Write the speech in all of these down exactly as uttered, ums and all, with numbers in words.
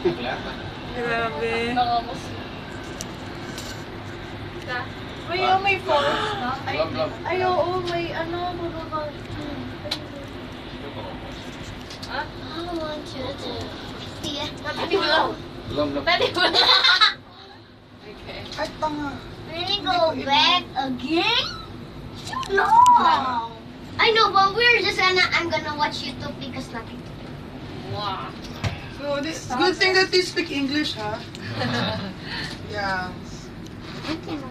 Grabe. May, oh, may falls na. Ay, ay, oo, may ano, bababa. Ha? I want you to see it. Pwede mo lang. Pwede mo lang. Okay. Ay, tanga. Really go back again? No. I know, but we're just gonna, I'm gonna watch YouTube because nothing to do. Wow. So, this good thing that you speak English, huh? Yeah. I cannot.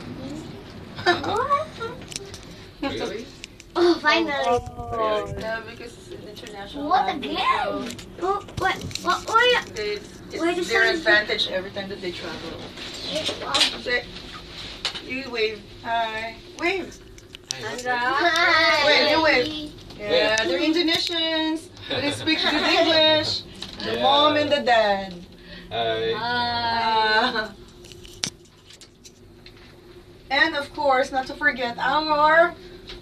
Really? Oh, finally. Oh, yeah, because it's an international What language, again? so Oh, what? What? Why? It's, Why it's does their that- advantage every time that they travel. Say, you wave. Hi. Wave. Hi. Wave, you wave. Yeah, they're Indonesians. They speak good English. The Yeah. mom and the dad. Hi. Ah. And of course, not to forget our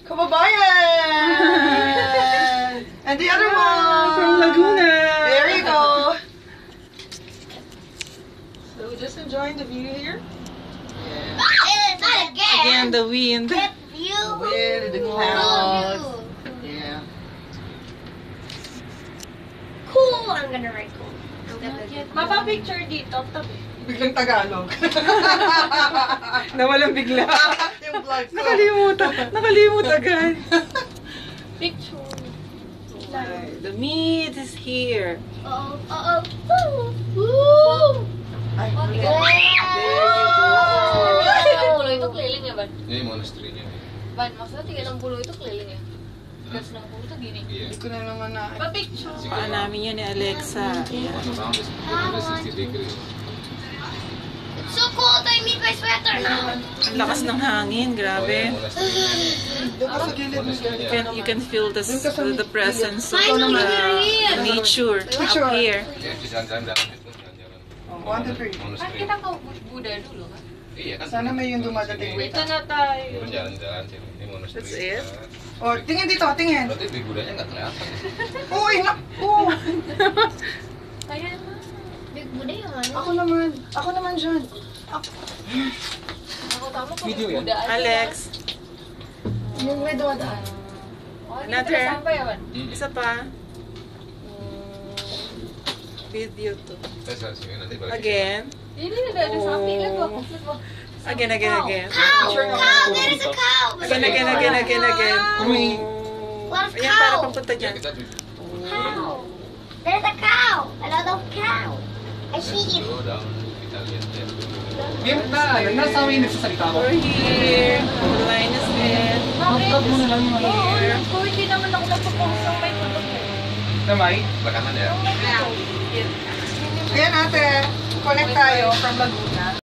kababayan! And the other one! From Laguna. There you go! So just enjoying the view here. Eh, Not again. Again, the wind. That view. With the Cool clouds. view. Yeah. Cool. I'm gonna write cool. I'm gonna mapapicture dito, tabi. Biglang Tagalog. Nawalang bigla. Yung vlog ko. Nakalimutan. Nakalimut agad. Picture. Right, the meat is here. Uh oh. Uh oh. Woo. Ay, There Ang bulo ito, keliling ya, Ban? Ini monastery-nya. Ban, maksudnya tinggal ng bulo itu keliling ya? Gas ng bulo itu gini. Iya. hindi ko na naman na... Pa-picture. Paan namin yun ni Alexa. Ayan. Around this sixty degrees. So cold. I need my sweater now. Ang lakas ng hangin, grabe. Doon ka sa gilid mo. You can, you can feel the, the presence of Finally, uh, we're here. nature Picture. up here. Ya, di jalan-jalan dalam itu jalan-jalan. One, two, three. Kan Monastery. kita ke Buddha dulu kan? Iya kan. Sana may yung dumadating. Sini. Ito na tayo. Turun jalan-jalan sini. Ini monastery. That's it? Oh, tingin dito, tingin. Berarti di Budanya nggak kelihatan. Uy, nak! Oh. Ayan na. Big Buddha yung ano? Ako naman. Ako naman dyan. Ako. Ako tama ko. Video yan? Buddha aja. Alex, Yung may dumadaan. Oh, hindi Another. ka sampai ya, Ban? Hmm. isa pa. Video to. Saya sini nanti balik. Again. Ini udah ada sapi, lihat Oh. Bang. Lihat, Bang. Again, again, again. Cow! Sure na. Cow! There is a cow! Again, again, again, again, again. Uy. Lot of Ayan, para cow! papunta Ya dyan. kita di. Cow! There's a cow! A lot of cow! I see it! Slow down. Kita lihat-lihat dulu. Game na, nasa amin nagsasalita ko. We're here. The line is in. Hotdog mo na lang yung ano. Oo, alam ko, hindi naman ako nagpo-post ng may tutok eh. Namay? Belakangan ya. Ayan ate, connect tayo from Laguna.